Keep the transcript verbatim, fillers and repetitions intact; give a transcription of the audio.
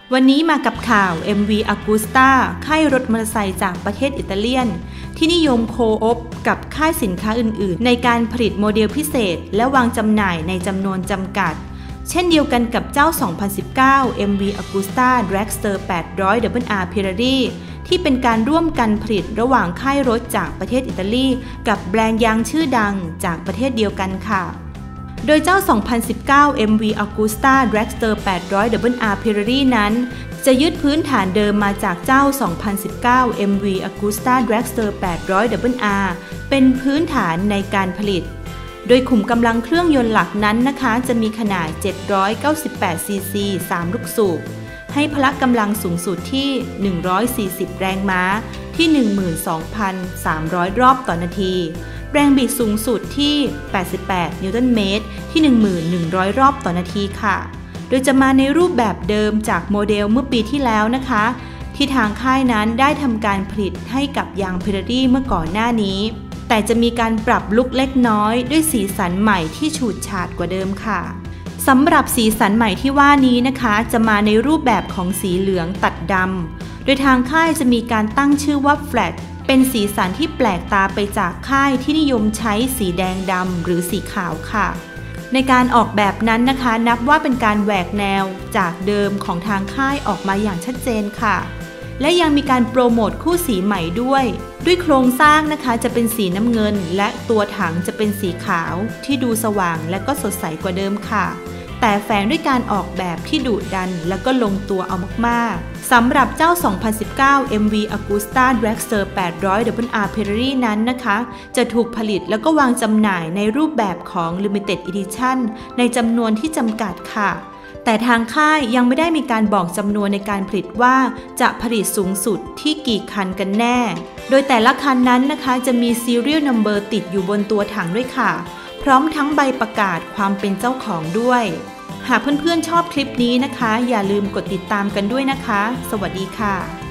วันนี้มากับข่าว เอ็ม วี Agusta ค่ายรถมอเตอร์ไซค์จากประเทศอิตาเลียนที่นิยมโคออปกับค่ายสินค้าอื่นๆในการผลิตโมเดลพิเศษและวางจำหน่ายในจำนวนจำกัดเช่นเดียวกันกับเจ้า สองพันสิบเก้า เอ็ม วี Agusta Dragster แปดร้อย ดับเบิลอาร์ Pirelli ที่เป็นการร่วมกันผลิตระหว่างค่ายรถจากประเทศอิตาลีกับแบรนด์ยางชื่อดังจากประเทศเดียวกันค่ะโดยเจ้า สองพันสิบเก้า เอ็ม วี Agusta Dragster แปดร้อย ดับเบิลอาร์ Pirelli นั้นจะยึดพื้นฐานเดิมมาจากเจ้า สองพันสิบเก้า เอ็ม วี Agusta Dragster แปดร้อย ดับเบิลอาร์ เป็นพื้นฐานในการผลิตโดยขุมกำลังเครื่องยนต์หลักนั้นนะคะจะมีขนาด เจ็ดร้อยเก้าสิบแปด ซี ซี สาม ลูกสูบให้พละกำลังสูงสุดที่ หนึ่งร้อยสี่สิบ แรงม้าที่ หนึ่งหมื่นสองพันสามร้อย รอบต่อนาทีแรงบิดสูงสุดที่ แปดสิบแปด นิวตันเมตรที่ หนึ่งพันหนึ่งร้อย รอบต่อนาทีค่ะโดยจะมาในรูปแบบเดิมจากโมเดลเมื่อปีที่แล้วนะคะที่ทางค่ายนั้นได้ทำการผลิตให้กับยาง Pirelli เมื่อก่อนหน้านี้แต่จะมีการปรับลุคเล็กน้อยด้วยสีสันใหม่ที่ฉูดฉาดกว่าเดิมค่ะสำหรับสีสันใหม่ที่ว่านี้นะคะจะมาในรูปแบบของสีเหลืองตัดดำโดยทางค่ายจะมีการตั้งชื่อว่า Flat เป็นสีสันที่แปลกตาไปจากค่ายที่นิยมใช้สีแดงดำหรือสีขาวค่ะในการออกแบบนั้นนะคะนับว่าเป็นการแหวกแนวจากเดิมของทางค่ายออกมาอย่างชัดเจนค่ะและยังมีการโปรโมทคู่สีใหม่ด้วยด้วยโครงสร้างนะคะจะเป็นสีน้ำเงินและตัวถังจะเป็นสีขาวที่ดูสว่างและก็สดใสกว่าเดิมค่ะแต่แฝงด้วยการออกแบบที่ดุดันและก็ลงตัวเอามากๆสำหรับเจ้า สองพันสิบเก้า เอ็ม วี Agusta Dragster แปดร้อย ดับเบิลอาร์ Pirelli นั้นนะคะจะถูกผลิตแล้วก็วางจำหน่ายในรูปแบบของ Limited Edition ในจำนวนที่จำกัดค่ะแต่ทางค่ายยังไม่ได้มีการบอกจำนวนในการผลิตว่าจะผลิตสูงสุดที่กี่คันกันแน่โดยแต่ละคันนั้นนะคะจะมี Serial Number ติดอยู่บนตัวถังด้วยค่ะพร้อมทั้งใบประกาศความเป็นเจ้าของด้วยหากเพื่อนๆชอบคลิปนี้นะคะอย่าลืมกดติดตามกันด้วยนะคะสวัสดีค่ะ